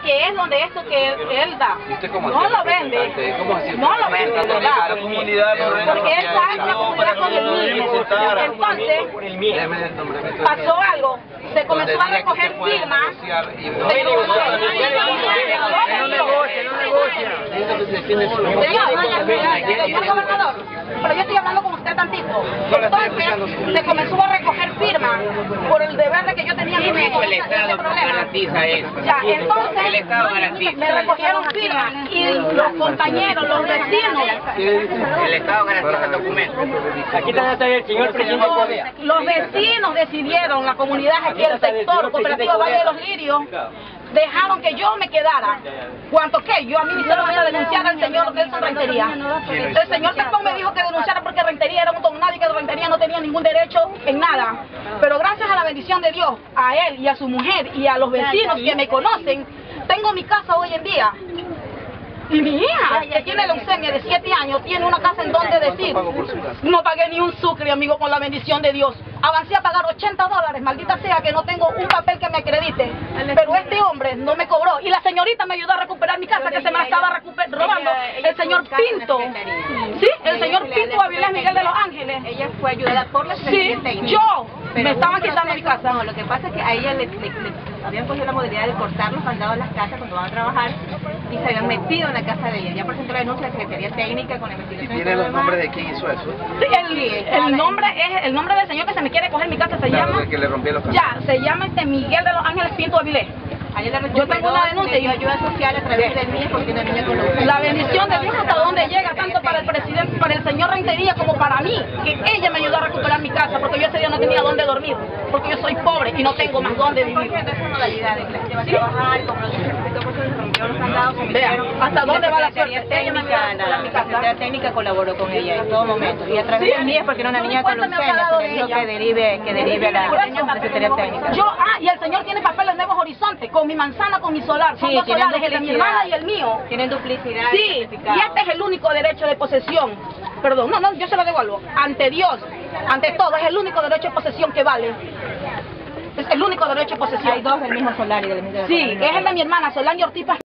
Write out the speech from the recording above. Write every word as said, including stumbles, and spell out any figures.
que es donde esto que él da. No lo vende. No lo vende, ¿verdad? Porque él está en la comunidad con el mismo. Entonces, pasó algo. Se comenzó a recoger firmas. Señor gobernador, pero yo estoy hablando con usted tantito. Entonces, se comenzó a recoger firmas por el deber de que yo tenía mi hijo. El Estado garantiza eso. Ya, entonces, el Estado garantiza. me recogieron firmas y los compañeros, los vecinos. El Estado garantiza el documento. Aquí está el señor presidente Correa. Los vecinos decidieron, la comunidad aquí, el sector Cooperativa Valle de los Lirios, dejaron que yo me quedara. ¿Cuánto qué? Yo a mí me hicieron hasta denunciar al señor Nelson Rentería. El señor Tepón me dijo que denunciara porque Rentería era un don nadie, que Rentería no tenía ningún derecho en nada. Pero gracias a la bendición de Dios, a él y a su mujer y a los vecinos que me conocen, tengo mi casa hoy en día. Y mi hija, que tiene leucemia de siete años, tiene una casa en donde decir. No pagué ni un sucre, amigo, con la bendición de Dios. Avancé a pagar ochenta dólares, maldita sea que no tengo un papel que me acredite. Pero este hombre no me cobró. Y la señorita me ayudó a recuperar mi casa, que se me la estaba robando el señor Pinto. Sí, el señor Pinto Avilés Miguel de los Ángeles. Ella fue ayudada por la Sí, yo. Me estaban quitando mi casa. No, lo que pasa es que a ella le, le, le habían cogido la modalidad de cortar los mandados de las casas cuando van a trabajar y se habían metido en la casa de ella. Ya presentó la denuncia a la Secretaría Técnica con la investigación. ¿Y tiene los nombres de quién hizo eso? Sí, el, el nombre es el nombre del señor que se me quiere coger mi casa, se Claro, llama. el que le rompió los Ya, se llama este Miguel de los Ángeles Pinto Avilés. Yo tengo una denuncia y yo ayuda social a través del mío porque una niña con leucemia. La bendición de Dios hasta donde llega, tanto para el presidente, para el señor Rentería como para mí, que ella me ayudó a recuperar mi casa, porque yo ese día no tenía dónde dormir, porque yo soy pobre y no tengo más dónde vivir. La gente va a trabajar, como lo dice el por se rompió los mandados, se metieron. ¿Hasta dónde va la Secretaría suerte? Ella me ayudó a Técnica, recuperar mi la casa. Secretaría Técnica colaboró con ella en todo momento. Y a través Sí. del mío, porque era una niña con ¿Cuánto me ha leucemia, pagado se le de dijo ella? que derive, que derive a la Secretaría Técnica. Yo, ah, y el señor tiene papeles Nuevos Horizontes, con mi manzana, con mi solar, son Sí, dos tienen solares, el de mi hermana y el mío. Tienen duplicidad. Sí, y este es el único derecho de posesión. Perdón, no, no, yo se lo devuelvo. Ante Dios, ante todo, es el único derecho de posesión que vale. Es el único derecho de posesión. Hay dos del mismo solar y del mismo Sí, es el de mi hermana, Solange Ortiz.